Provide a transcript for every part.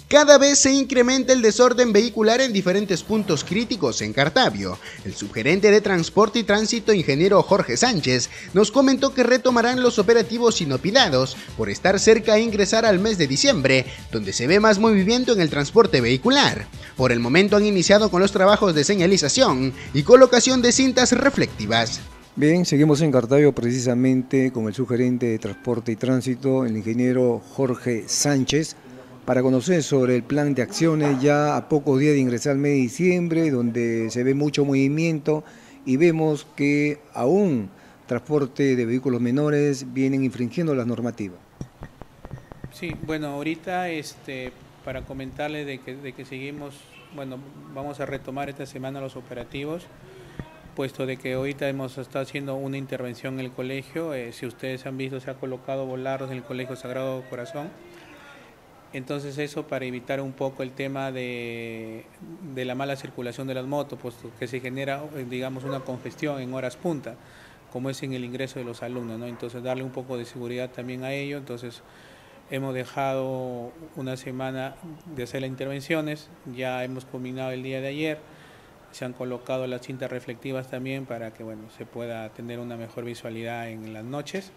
Cada vez se incrementa el desorden vehicular en diferentes puntos críticos en Cartavio. El subgerente de Transporte y Tránsito, ingeniero Jorge Sánchez, nos comentó que retomarán los operativos inopidados por estar cerca a ingresar al mes de diciembre, donde se ve más movimiento en el transporte vehicular. Por el momento han iniciado con los trabajos de señalización y colocación de cintas reflectivas. Bien, seguimos en Cartavio precisamente con el subgerente de Transporte y Tránsito, el ingeniero Jorge Sánchez, para conocer sobre el plan de acciones ya a pocos días de ingresar al mes de diciembre, donde se ve mucho movimiento y vemos que aún transporte de vehículos menores vienen infringiendo las normativas. Sí, bueno, ahorita para comentarle de que seguimos, bueno, vamos a retomar esta semana los operativos, puesto de que ahorita hemos estado haciendo una intervención en el colegio. Si ustedes han visto, se ha colocado volardos en el Colegio Sagrado Corazón. Entonces eso para evitar un poco el tema de la mala circulación de las motos, puesto que se genera, digamos, una congestión en horas punta, como es en el ingreso de los alumnos, ¿no? Entonces darle un poco de seguridad también a ello. Entonces hemos dejado una semana de hacer las intervenciones, ya hemos culminado el día de ayer, se han colocado las cintas reflectivas también para que, bueno, se pueda tener una mejor visualidad en las noches.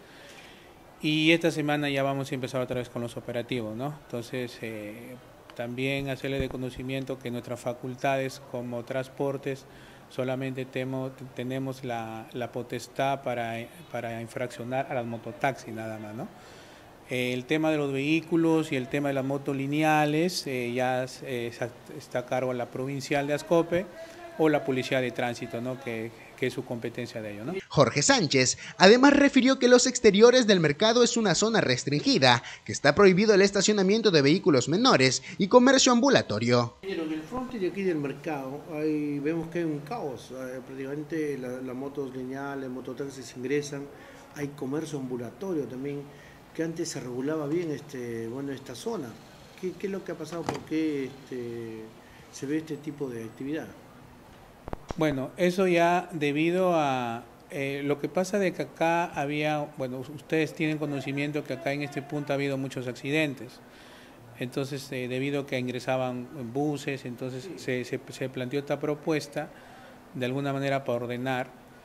Y esta semana ya vamos a empezar otra vez con los operativos, ¿no? Entonces, también hacerle de conocimiento que nuestras facultades como transportes solamente tenemos la potestad para infraccionar a las mototaxis nada más, ¿no? El tema de los vehículos y el tema de las motos lineales ya está a cargo la provincial de Ascope o la Policía de Tránsito, ¿no? Que es su competencia de ello, ¿no? Jorge Sánchez además refirió que los exteriores del mercado es una zona restringida, que está prohibido el estacionamiento de vehículos menores y comercio ambulatorio. En el frente de aquí del mercado vemos que hay un caos, prácticamente las motos lineales, mototaxis ingresan, hay comercio ambulatorio también, que antes se regulaba bien esta zona. ¿Qué es lo que ha pasado? ¿Por qué se ve este tipo de actividad? Bueno, eso ya debido a lo que pasa de que acá había, bueno, ustedes tienen conocimiento que acá en este punto ha habido muchos accidentes. Entonces, debido a que ingresaban buses, entonces se planteó esta propuesta de alguna manera para ordenar,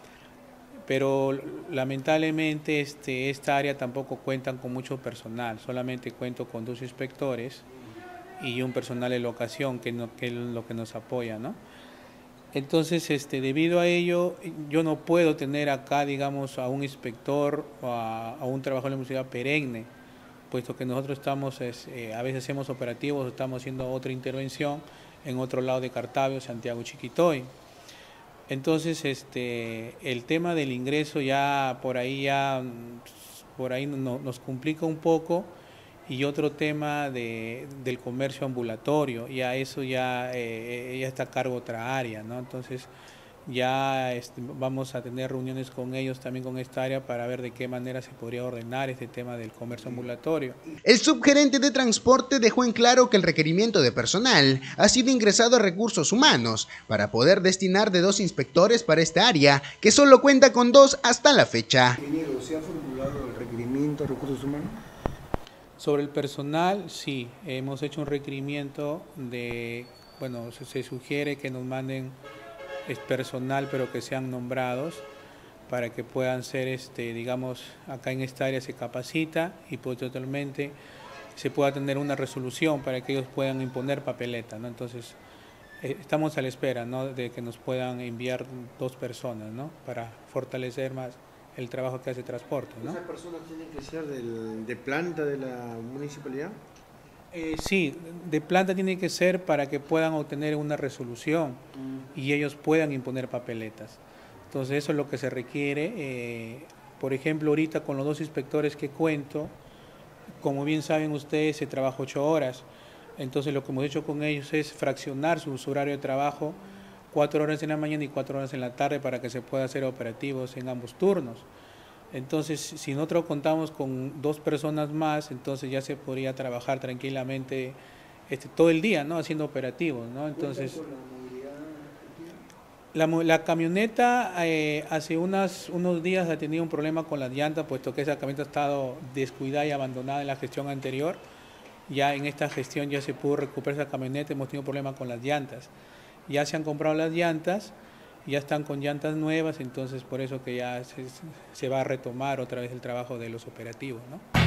pero lamentablemente esta área tampoco cuentan con mucho personal, solamente cuento con 2 inspectores y un personal de locación que es lo que nos apoya, ¿no? Entonces, debido a ello, yo no puedo tener acá, digamos, a un inspector o a un trabajador de la municipalidad perenne, puesto que nosotros estamos, a veces hacemos operativos, estamos haciendo otra intervención en otro lado de Cartavio, Santiago Chiquitoy. Entonces, el tema del ingreso ya por ahí nos complica un poco. Y otro tema del comercio ambulatorio, ya eso ya está a cargo otra área, ¿no? Entonces ya vamos a tener reuniones con ellos también con esta área para ver de qué manera se podría ordenar este tema del comercio ambulatorio. El subgerente de transporte dejó en claro que el requerimiento de personal ha sido ingresado a recursos humanos para poder destinar de 2 inspectores para esta área, que solo cuenta con 2 hasta la fecha. Ingeniero, ¿se ha formulado el requerimiento a recursos humanos? Sobre el personal, sí, hemos hecho un requerimiento bueno, se sugiere que nos manden personal, pero que sean nombrados, para que puedan ser, digamos, acá en esta área se capacita y posteriormente se pueda tener una resolución para que ellos puedan imponer papeleta, ¿no? Entonces, estamos a la espera, ¿no?, de que nos puedan enviar 2 personas, ¿no?, para fortalecer más el trabajo que hace transporte, ¿no? ¿Esas personas tienen que ser de planta de la municipalidad? Sí, de planta tiene que ser para que puedan obtener una resolución y ellos puedan imponer papeletas. Entonces eso es lo que se requiere. Por ejemplo, ahorita con los 2 inspectores que cuento, como bien saben ustedes, se trabaja 8 horas. Entonces lo que hemos hecho con ellos es fraccionar su horario de trabajo, 4 horas en la mañana y 4 horas en la tarde para que se pueda hacer operativos en ambos turnos. Entonces, si nosotros contamos con 2 personas más, entonces ya se podría trabajar tranquilamente todo el día, ¿no?, haciendo operativos, ¿no? Entonces, la camioneta hace unos días ha tenido un problema con las llantas, puesto que esa camioneta ha estado descuidada y abandonada en la gestión anterior. ya en esta gestión ya se pudo recuperar esa camioneta, hemos tenido problemas con las llantas. Ya se han comprado las llantas, ya están con llantas nuevas, entonces por eso que ya se va a retomar otra vez el trabajo de los operativos, ¿no?